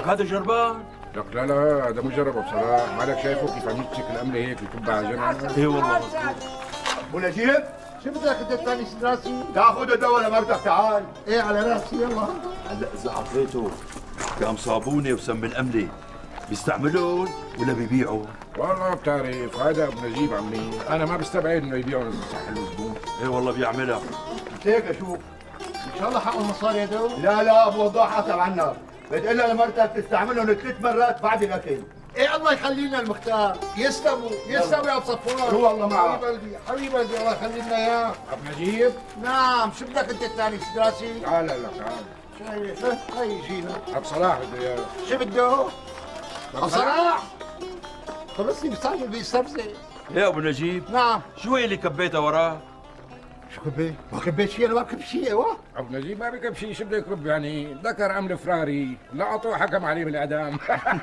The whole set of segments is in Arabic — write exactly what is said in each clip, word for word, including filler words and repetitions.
هذا جربان؟ لك لا لا هذا مجربه بصراحه، مالك شايفه كيف عم يمسك الامله هيك ويكب على جنب؟ اي والله. ابو نجيب شو بدك انت الثاني راسي؟ تاخذ الدواء لمرتك تعال. ايه على راسي يلا. هلا اذا اعطيته كم صابونه وسم الامله بيستعملون ولا بيبيعوا؟ والله بتعرف هذا ابو نجيب عمي، انا ما بستبعد انه يبيعهم صح الزبون. اي والله بيعملها. هيك اشوف ان شاء الله حقه المصاري هدول. لا لا ابو وضاح حسب عنا، بتقلها لمرتك تستعملهم ثلاث مرات بعد الاكل. ايه الله يخلي لنا المختار، يسلموا يسلموا يا ابو صفوان. هو الله معك. حبيب قلبي حبيب قلبي الله يخلي لنا اياه. ابو نجيب؟ نعم شو بدك انت الثاني سدراسي؟ تعال هلا تعال. شايف هي جينا. ابو صلاح بده اياه. شو بده؟ ابو صلاح خلصني بستعجل بيستفزز. يا ابو نجيب. نعم. شو هي اللي كبيتها وراه؟ شو كبيت؟ ما كبيت شيء، انا ما بكب شيء. ايوه ابو نجيب ما بكب شيء، شو بده يكب يعني؟ ذكر امل فراري، لقطه وحكم عليه بالاعدام.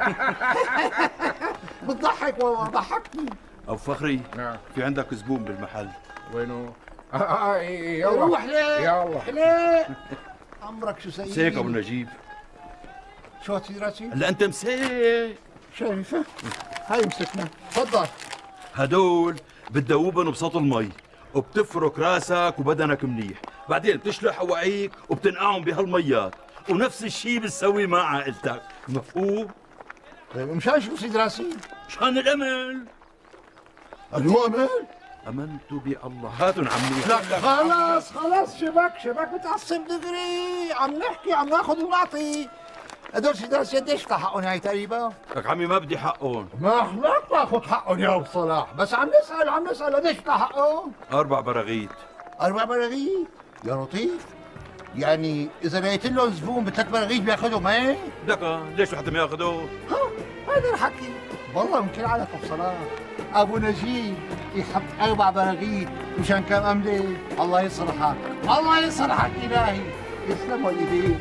بتضحك والله ضحكتني. ابو فخري. نعم. في عندك زبون بالمحل. وينه؟ اه اه اي يلا روح ليه؟ يلا ليه؟ عمرك شو سيء؟ مسيك ابو نجيب. شو هاتي راسي؟ هلا انت مسيك. شايفه؟ هاي مسكنا، تفضل. هدول بتدوبن بسطل المي وبتفرك راسك وبدنك منيح، بعدين بتشلح اواعيك وبتنقعهم بهالميات، ونفس الشيء بتسوي مع عائلتك، مفهوم؟ طيب مشان شو سيد راسي؟ مشان الامل. مو امل؟ امنت بالله. هاتن عمي. لا خلص خلص شبك شبك بتعصب دغري، عم نحكي عم ناخذ ونعطي. هدول سيد راسي قديش حقهم هاي تقريبا؟ لك عمي ما بدي حقهم. ما احنا بتاخذ حقهم يا ابو صلاح، بس عم نسال عم نسال قديش حقهم؟ اربع براغيث. اربع براغيث؟ يا لطيف، يعني اذا لقيت لهم زبون بثلاث براغيث بياخذهم هيك؟ لك ليش لحتى ما ياخذوا؟ ها هذا الحكي والله يمكن عليك ابو صلاح. ابو نجيب يحط اربع براغيث مشان كم امله. الله يصلحك الله يصلحك الهي، يسلموا ايديك.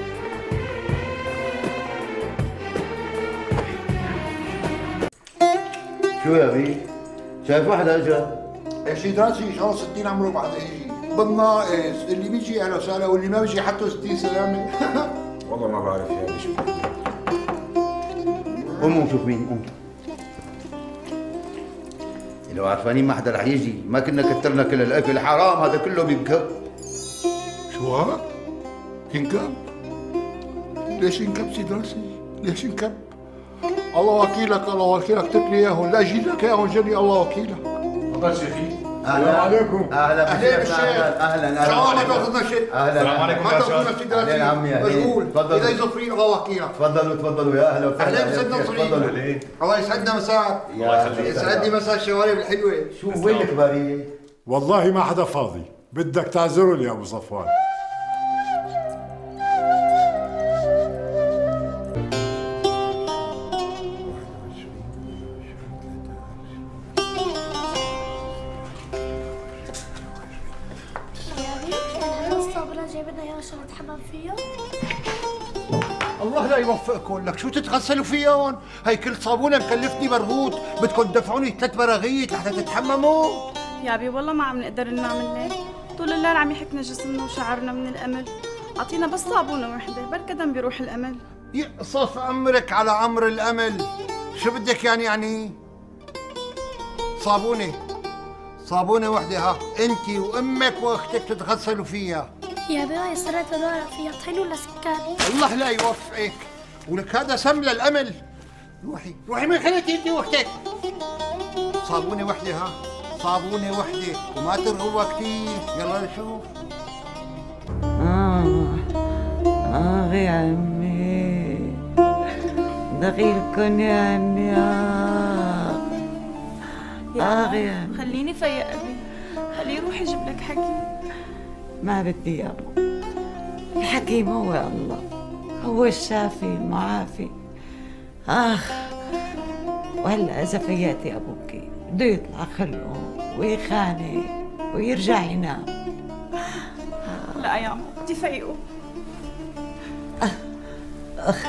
شو يا بي؟ شايف واحدة اجى؟ يا سيد راسي ان شاء الله ستين عمره بعد يجي بالناقص، اللي بيجي اهلا وسهلا واللي ما بيجي حتى ستين سلامه. والله ما بعرف يا شو. قوموا شوف مين قوم. لو عرفانين ما حدا رح يجي ما كنا كترنا كل الاكل، حرام هذا كله بينكب. شو ها؟ ينكب؟ ليش ينكب سيد راسي؟ ليش ينكب؟ الله وكيلك الله وكيلك تبني اياهم، لا اجيب لك اياهم جني الله وكيلك. تفضل شيخي. السلام عليكم. اهلا اهلا بالشيخ. اهلا اهلا. ان شاء الله ما تاخذنا شيء. اهلا. السلام عليكم ما يا تاخذنا شيخ. سيد راسي. اهلا عمي. مشغول. تفضلوا. اذا يزفري الله وكيلك. تفضلوا تفضلوا يا اهلا وسهلا. اهلا سيدنا نصري. تفضلوا ليه؟ الله يسعدنا مساك. الله يخليك. يسعدني مساء الشوارب الحلوه. شو وين الكباريه؟ والله ما حدا فاضي، بدك تعذرني يا ابو صفوان. الله لا يوفقكم، لك شو تتغسلوا فيهم؟ هي كل صابونه مكلفتني برغوت، بدكم تدفعوني ثلاث براغيث لحتى تتحمموا؟ يا ابي والله ما عم نقدر ننام الليل، طول الليل عم يحكنا جسمنا وشعرنا من الامل، اعطينا بس صابونه وحده بركة دم بيروح الامل. يقصف امرك على عمر الامل، شو بدك يعني يعني؟ صابونه صابونه وحده ها، انت وامك واختك تتغسلوا فيها. يا بيوي صرت ادور فيها طحين ولا سكر؟ الله لا يوفقك، ولك هذا سم للامل. روحي روحي من خليتي انت واختك. صابونه وحده ها، صابونه وحده وما ترغبها كثير. يلا نشوف. آه آه يا عمي دخيلكن يا النياب. آه يا عمي خليني فيا ابي، خليه يروح يجيب لك حكيم. ما بدي يا أبو، الحكيم هو الله، هو الشافي المعافي. آخ وهلا إذا فيات يا أبوكي بده يطلع خلقه ويخانق ويرجع ينام. لا يا عم بدي فيقه. أخ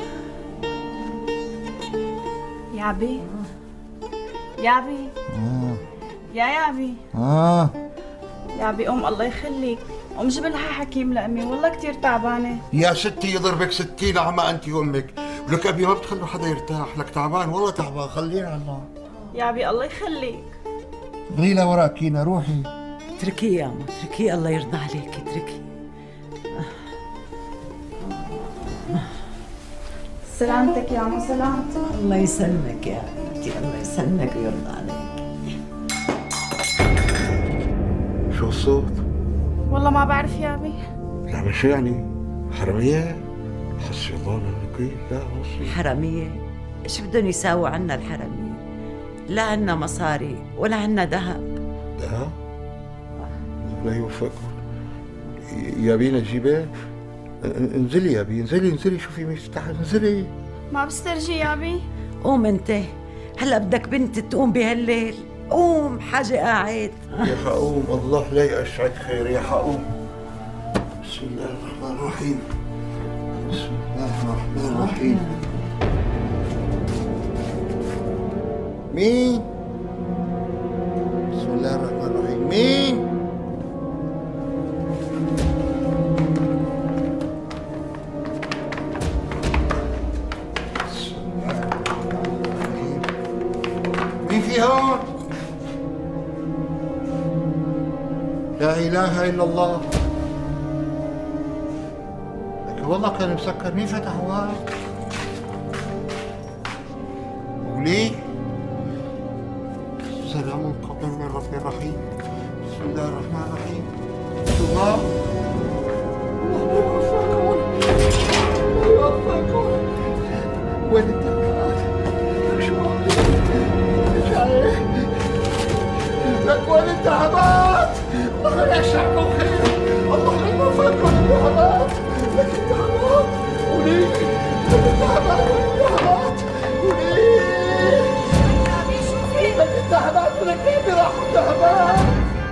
يا عبي يا عبي يا يا عبي اه يا عبي قوم الله يخليك، قوم جيب لها حكيم لأمي والله كثير تعبانة. يا ستي يضربك ستين عمى انت وامك، ولك ابي ما بتخلوا حدا يرتاح، لك تعبان والله تعبان، خلينا على الله. يا ابي الله يخليك. ضلي لوراك كينا، روحي. اتركيه يا أمو، اتركيه الله يرضى عليك، اتركيه. سلامتك يا عمو، سلامتك. الله يسلمك يا بنتي، الله يسلمك ويرضى عليك. شو الصوت؟ والله ما بعرف يا ابي. لا مش يعني حرامية؟ حسبي الله ونعم الوكيل. لا وصي حرامية؟ ايش بدهم يساووا عنا الحرامية؟ لا عنا مصاري ولا عنا ذهب. ذهب؟ لا يوفقكم. يا بينا جيبه. انزلي يا بي، انزلي انزلي شوفي مفتاح، انزلي. ما بسترجي يا ابي. قوم انت، هلا بدك بنت تقوم بهالليل؟ قوم، حاجة قاعد. يا حقوم، الله لا يقشعك خير يا حقوم. بسم الله الرحمن الرحيم. بسم الله الرحمن الرحيم. مين؟ بسم الله الرحمن الرحيم. مين؟ مين في هون؟ لا إله إلا الله. لكن والله كان مسكر، مين فتح هواك؟ قولي. سلام قولا من رب رحيم. بسم الله الرحمن الرحيم. الله الله يوفقكم، الله يوفقكم. وين التهبات؟ شو لك وين التهبات؟ الله لا يشعكم خير، الله لا يوفقكم التهبات. لك التهبات قولي، لك التهبات والتهبات قولي. لك التهبات ولك كيف راحوا التهبات؟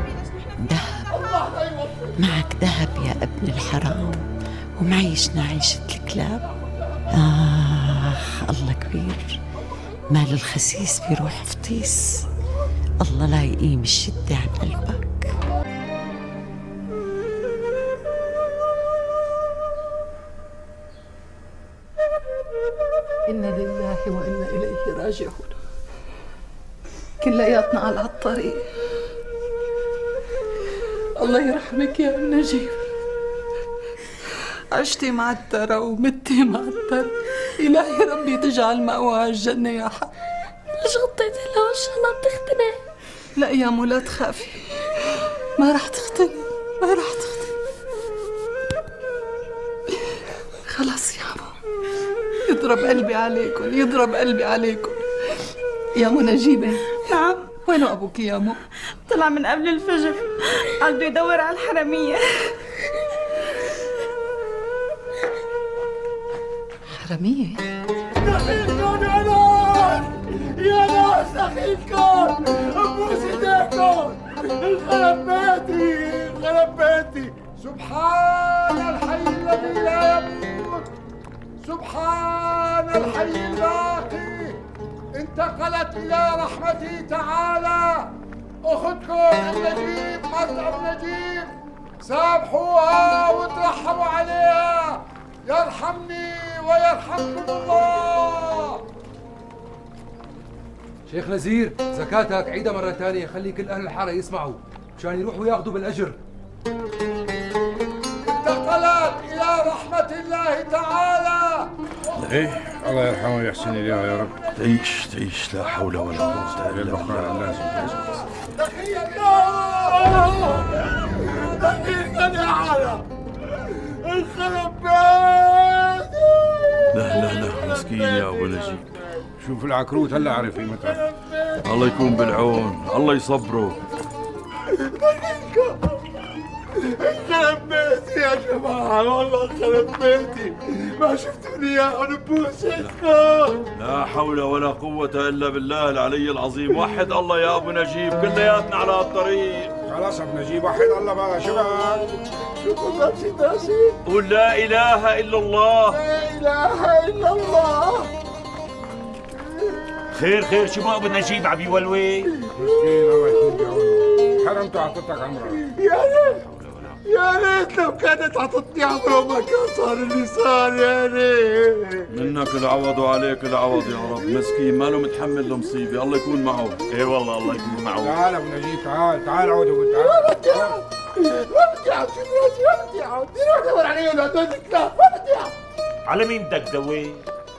ذهب، معك ذهب يا ابن الحرام، ومعيشنا عيشة الكلاب. آخ الله كبير، مال الخسيس بيروح فطيس. الله لا يقيم الشدة عن قلبك. إنا لله وإنا إليه راجعون. كلياتنا على هالطريق. الله يرحمك يا ام نجيب، عشتي معترة ومتي معترة. إلهي ربي تجعل مأواها الجنة يا حق. ليش غطيت لها وشها ما بتختني؟ لا يا مو لا تخافي، ما رح تختني، ما رح تختني. خلاص يا عمو، يضرب قلبي عليكم، يضرب قلبي عليكم. يا مو نجيبة. نعم. وينو أبوك يا مو؟ طلع من قبل الفجر، قال بده يدور على الحرامية. حرامية؟ دخيلكم يا ناس، يا ناس دخيلكم، ابوس ايديكم. انخرب بيتي، انخرب بيتي. سبحان الحي الذي لا يموت، سبحان الحي الباقي. انتقلت إلى رحمته تعالى أختكم ام نجيب، مرت ام نجيب. سامحوها وترحموا عليها، يرحمني ويرحمكم الله. شيخ نزير، زكاتك عيدها مرة ثانية، خلي كل أهل الحارة يسمعوا مشان يروحوا ياخذوا بالأجر. انتقلت إلى رحمة الله تعالى. ايه الله يرحمه ويحسن اليها يا رب. تعيش تعيش، لا حول ولا قوة إلا بالله. دقيقة يا عالم، انخرب بيتي. لا لا لا، مسكين يا ابو نجيب. شوف العكروت هلا عرف قيمتها. الله يكون بالعون، الله يصبره. انخرب بيتي يا جماعة، والله انخرب بيتي. ما شفتوني اياهم بوسكم. لا حول ولا قوة إلا بالله العلي العظيم. وحد الله يا أبو نجيب، كلياتنا على هالطريق. خلاص ابو نجيب، وحد الله بقى. شو بقى؟ شو قدرتي داسي؟ قول لا إله إلا الله. لا إله إلا الله. خير خير، شو بقى ابو نجيب عم يولوي؟ مسكين الله يكون بعونه، حرمته اعطتك عمره. يا رب يا ريت لو كانت عطتني عمره ما كان صار اللي صار. يا ريت منك العوض وعليك العوض يا رب. مسكين ماله متحمل المصيبه، الله يكون معه. اي والله الله يكون معه. تعال ابو نجيب، تعال تعال عود ابو تعال. ما بدي اقعد، ما بدي اقعد شو راسي، ما بدي اقعد، بدي اروح ادور عليهم هدول الكلاب، ما بدي اقعد. على مين بدك تدور؟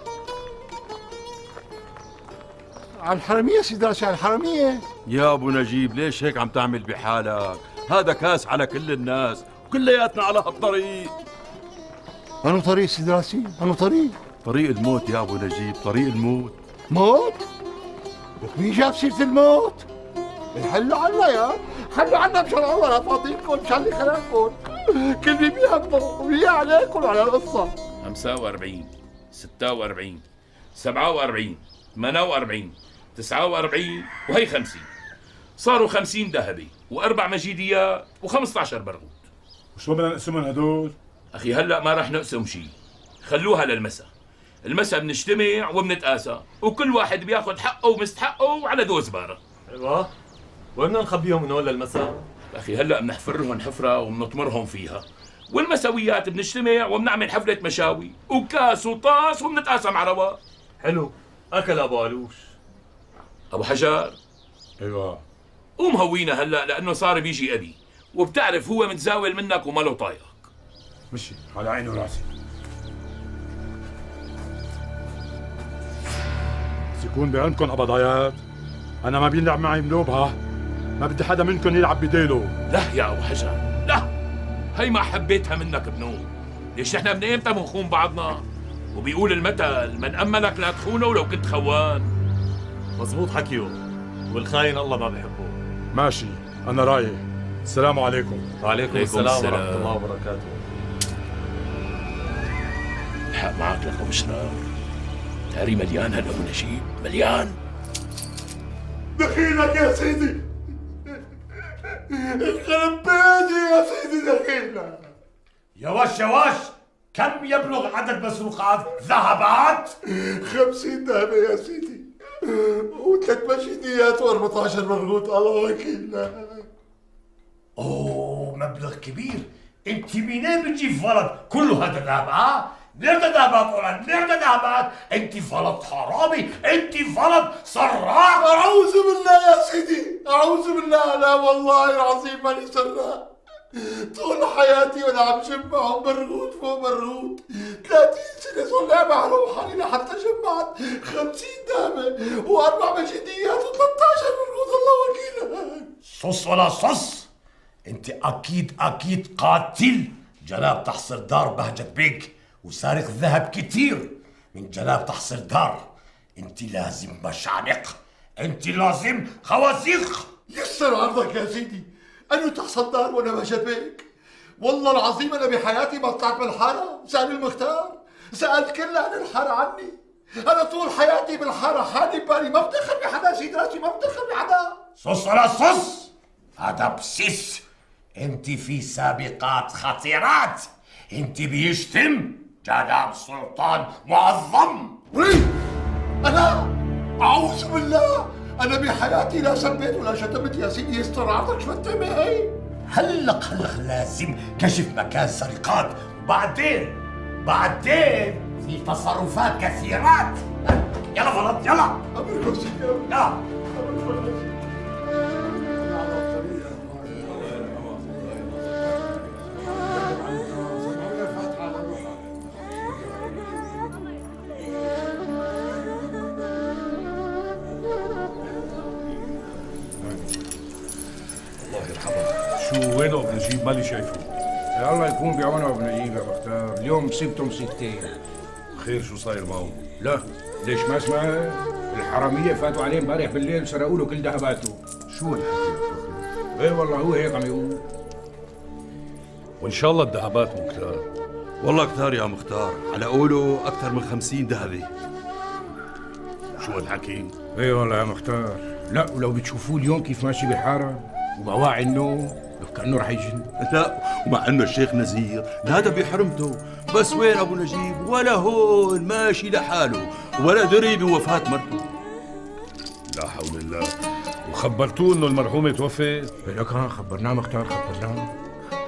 على الحرامية سيدي راسي، على الحرامية. يا ابو نجيب ليش هيك عم تعمل بحالك؟ هذا كاس على كل الناس وكلياتنا على هالطريق. أنو طريق سيدي راسي؟ أنو طريق؟ طريق الموت يا ابو نجيب، طريق الموت. موت؟ لك مين جاب سيرة الموت؟ حلوا عنا يا حلوا عنا مشان الله لا فاضيكم، مشان اللي خلقكم. كل اللي بيهمه وبيجي عليكم وعلى القصة. خمسة وأربعين، ستة وأربعين، سبعة وأربعين، ثمانية وأربعين، تسعة وأربعين، وهي خمسين. صاروا خمسين ذهبي وأربع مجيديات وخمسة عشر برغوث. وشو بدنا نقسمهم هدول؟ أخي هلأ ما رح نقسم شيء، خلوها للمساء. المساء بنجتمع وبنتقاسى وكل واحد بياخذ حقه ومستحقه على ذو زبارة. ايوه، وين بدنا نخبيهم من هون للمساء؟ أخي هلأ بنحفر لهم حفرة وبنطمرهم فيها، والمساويات بنجتمع وبنعمل حفلة مشاوي وكاس وطاس وبنتقاسى مع رواق. حلو، أكل أبو علوش. أبو حجار. ايوه. قوم هوينا هلأ لأنه صار بيجي أبي، وبتعرف هو متزاول منك وما له طايقك. مشي على عيني وراسي. بس يكون بعلمكم قبضايات، أنا ما بيلعب معي ملوب ها، ما بدي حدا منكم يلعب بديله. لا يا أبو حجار، لا، هي ما حبيتها منك بنو. ليش نحن من إمتى بنخون بعضنا؟ وبيقول المثل من أمنك لا تخونه ولو كنت خوان. مزبوط حكيه، والخاين الله ما بحبه. ماشي، أنا رايح. السلام عليكم. وعليكم السلام ورحمة الله وبركاته. الحق معك لك أبو شرار، تاري مليان هلا أبو نجيب، مليان. دخيلك يا سيدي، يخرب بيتي يا سيدي دخيلك. يا وش يا وش، كم يبلغ عدد مسروقات ذهبات؟ خمسين ذهبة يا سيدي، وثلاث مجيديات وأربعة عشر مرغوط، الله وكيلنا. اوه مبلغ كبير، انت منين بتجيب ولد كله هذا ذهب ها؟ منين ده ذهبات ولا منين ده ذهبات؟ انت فلط حرامي، انت فلط سراق. اعوذ بالله يا سيدي، اعوذ بالله، لا والله العظيم ماني سراق. طول حياتي وانا عم جمعهم برغوث فوق برغوث، ثلاثين سنة صار لي عم احرم حالي لحتى جمعت خمسين ذهبة واربع مجيديات وثلاثة عشر برغوث، الله وكيلك. صص ولا صص، انت اكيد اكيد قاتل. جناب تحصر دار بهجت بيك وسارق ذهب كتير من جناب تحصر دار. انت لازم مشانق، انت لازم خوازيق. يسر عرضك يا سيدي، أنو تحصل دار وأنا بهجت بيك؟ والله العظيم أنا بحياتي ما طلعت من الحارة. سأل المختار، سألت كل أهل الحارة عني. أنا طول حياتي بالحارة حالي ببالي، ما بفتخر بحدا سيد راسي، ما بفتخر بحدا. صص ولا صص، هذا بسيس. انت في سابقات خطيرات، انت بيشتم جناب سلطان معظم. ولي أنا أعوذ بالله، أنا بحياتي لا سبيت ولا شتمت يا سيدي، يستر عرضك شو التهمة هي؟ هلق هلق لازم كشف مكان سرقات، وبعدين بعدين في تصرفات كثيرات. يلا فلط يلا. أمركم سيدي، يلا. شو وينه ابو نجيب؟ مالي شايفه. يا الله يكون بعونه ابو نجيب يا بختار، اليوم مصيبته مصيبتين. خير شو صاير معه؟ لا ليش ما اسمع؟ الحرامية فاتوا عليه امبارح بالليل سرقوا له كل ذهباته. شو الحكي يا فخري؟ ايه والله هو هيك عم يقول. وان شاء الله الذهبات مو كتار. والله كتار يا مختار، على قوله أكثر من خمسين ذهبة. شو الحكي؟ ايه والله يا مختار، لا ولو بتشوفوه اليوم كيف ماشي بالحارة وبواعي النوم كأنه رح يجن. لا ومع انه الشيخ نزير هذا بحرمته، بس وين ابو نجيب؟ ولا هون ماشي لحاله ولا دري بوفاة مرته. لا حول الله. وخبرتوه انه المرحومة توفت؟ لك ها خبرناه مختار، خبرناه.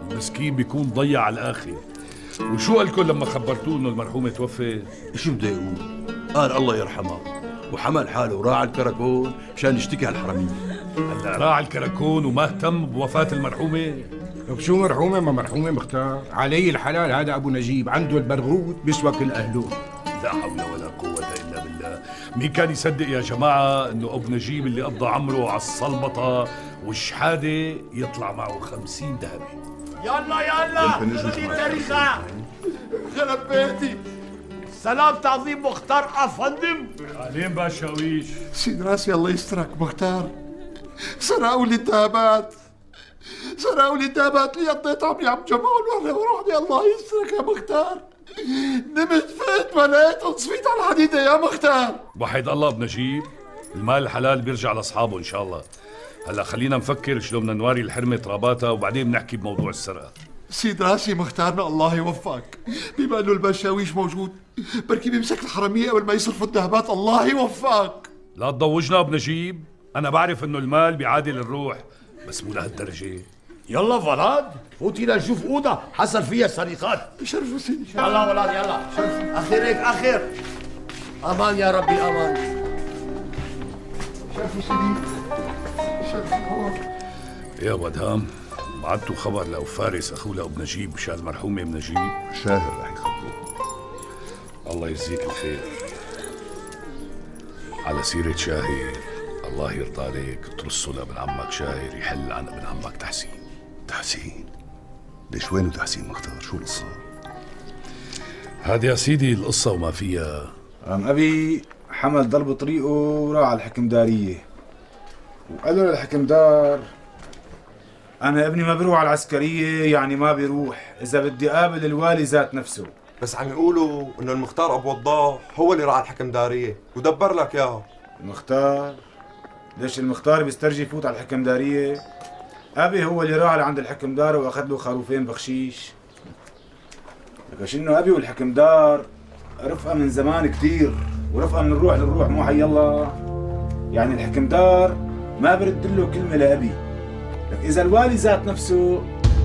مسكين بيكون ضيع على الاخر. وشو قالكم لما خبرتوه انه المرحومه توفت؟ شو بده يقول؟ قال الله يرحمها وحمل حاله وراح على الكراكون مشان يشتكي على الحرميه. هلا راح على الكراكون وما اهتم بوفاه المرحومه؟ طب شو مرحومه ما مرحومه مختار؟ علي الحلال هذا ابو نجيب عنده البرغوث بيسوى كل اهله. لا حول ولا قوة إلا بالله. مين كان يصدق يا جماعة إنه أبو نجيب اللي قضى عمره على الصلبطة والشحادة يطلع معه خمسين ذهبي؟ يلا يلا بدي تاريخها خرب بيتي. سلام تعظيم مختار أفندم. أهلين باشاويش. سيد راسي الله يسترك مختار، سرقوا لي الذهبات، سرقوا لي الذهبات اللي قضيتهم يا عم جمال وانا وروحي. الله يسترك يا مختار، نمت فقت ما لقيتهم صفيت على الحديده يا مختار. وحيد الله ابو نجيب، المال الحلال بيرجع لاصحابه ان شاء الله. هلا خلينا نفكر شلون بدنا نواري الحرمه تراباتها وبعدين بنحكي بموضوع السرقه. سيد راسي مختارنا الله يوفقك، بما انه البشاويش موجود بركي بيمسك الحرميه قبل ما يصرفوا الذهبات. الله يوفقك. لا تضوجنا ابو نجيب، انا بعرف انه المال بيعادل الروح بس مو لهالدرجه. يلا فلاد فوتي لنشوف اوضه حصل فيها سرقات. شرفوا سيدي. يلا ولاد يلا شرفوا. اخير هيك اخير. امان يا ربي امان. شرفوا سيدي. شرفوا. يا ودهام بعتوا خبر لو فارس اخوه لابو نجيب مشان المرحومه ام نجيب؟ شاهر رح يخبروه. الله يجزيك الخير. على سيرة شاهر، الله يرضى عليك ترصوا لابن عمك شاهر يحل عن ابن عمك تحسين. تحسين؟ ليش وينه تحسين مختار؟ شو القصة؟ هذه يا سيدي القصة وما فيها. عم أبي حمل ضل بطريقه وراح على الحكمدارية وقال له للحكمدار أنا ابني ما بيروح على العسكرية، يعني ما بيروح، إذا بدي قابل الوالي ذات نفسه. بس عم يقولوا إنه المختار أبو وضاح هو اللي راح على الحكمدارية ودبر لك إياها. المختار؟ ليش المختار بيسترجي يفوت على الحكمدارية؟ أبي هو اللي راح لعند الحكمدار وأخذ له خروفين بخشيش. لكش إنه أبي والحكمدار رفقة من زمان كتير، ورفقة من الروح للروح مو حي الله. يعني الحكمدار ما برد له كلمة لأبي، لك إذا الوالي ذات نفسه.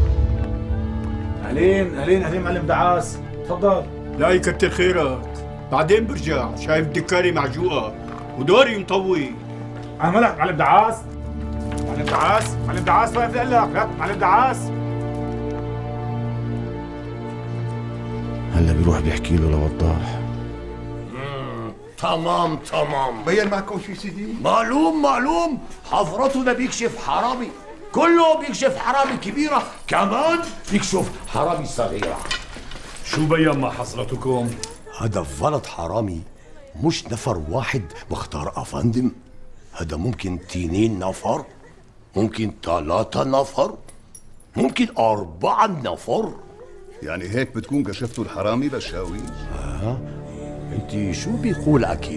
أهلين أهلين أهلين معلم دعاس، تفضل. لا يكتر خيرك، بعدين برجع، شايف دكاري معجوقة ودوري مطوي. أنا مالك معلم دعاس؟ معلم دعاس؟ معلم دعاس واقف لك، لا معلم دعاس. هلا بيروح بيحكي له لوضاح. تمام تمام. بين معكم شي سيدي؟ معلوم معلوم، حضرتنا بيكشف حرامي، كله بيكشف حرامي كبيرة، كمان بيكشف حرامي صغيرة. شو بين مع حضرتكم؟ هذا فلط حرامي مش نفر واحد مختار أفندم، هذا ممكن تنين نفر، ممكن ثلاثة نفر، ممكن أربعة نفر. يعني هيك بتكون كشفتوا الحرامي بشاوي؟ اه انت شو بيقول اكيد؟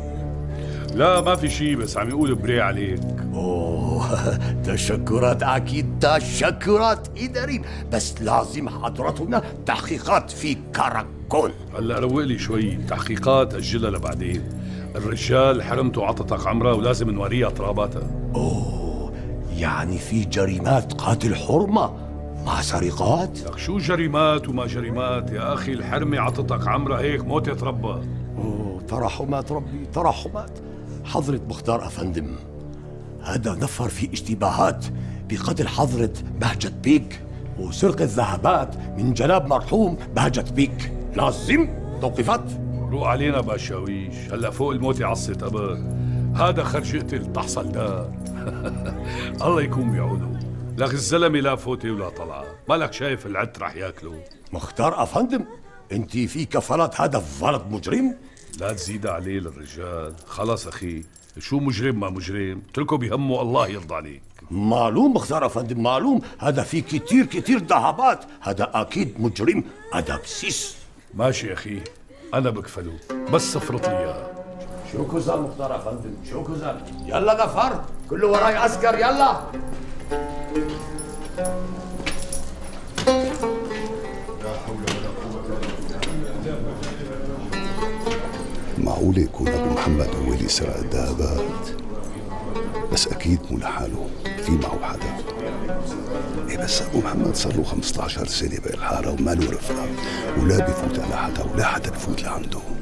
لا ما في شيء، بس عم يقول بري عليك. اوه تشكرات اكيد، تشكرات ادارين، بس لازم حضرتنا تحقيقات في كراكون. هلا روق لي شوي، تحقيقات اجلها لبعدين. الرجال حرمته عطتك عمره ولازم نوريها تراباتها. اوه يعني في جريمات قاتل حرمه مع سرقات؟ لك شو جريمات وما جريمات يا اخي، الحرمه عطتك عمره هيك موت يتربى. اوه ترحمات ربي ترحمات. حضرة مختار افندم، هذا نفر في اشتباهات بقتل حضرة بهجت بيك وسرقة ذهبات من جناب مرحوم بهجت بيك، لازم توقيفات. روق علينا باشاويش، هلا فوق الموت يعصي تبر، هذا خرج يقتل تحصل دار. الله يكون بعونه. لك الزلمه لا فوتي ولا طلعه، مالك شايف العد رح ياكله. مختار افندم انت في كفالات هذا فلط مجرم؟ لا تزيد عليه للرجال، خلاص اخي، شو مجرم ما مجرم، اتركه بهمه الله يرضى عليك. معلوم مختار افندم معلوم، هذا في كتير كتير ذهبات، هذا اكيد مجرم، هذا بسيس. ماشي اخي انا بكفله، بس افرط لي اياها. شو كزر مختار افندم، شو كزر؟ يلا غفر، كله وراي عسكر يلا. معقول يكون ابو محمد هو اللي سرق الذهبات؟ بس اكيد مو لحاله، في معه حدا. ايه بس ابو محمد صار له خمسطعش سنه بالحاره وما له رفقه، ولا بفوت على حدا ولا حدا بفوت لعنده.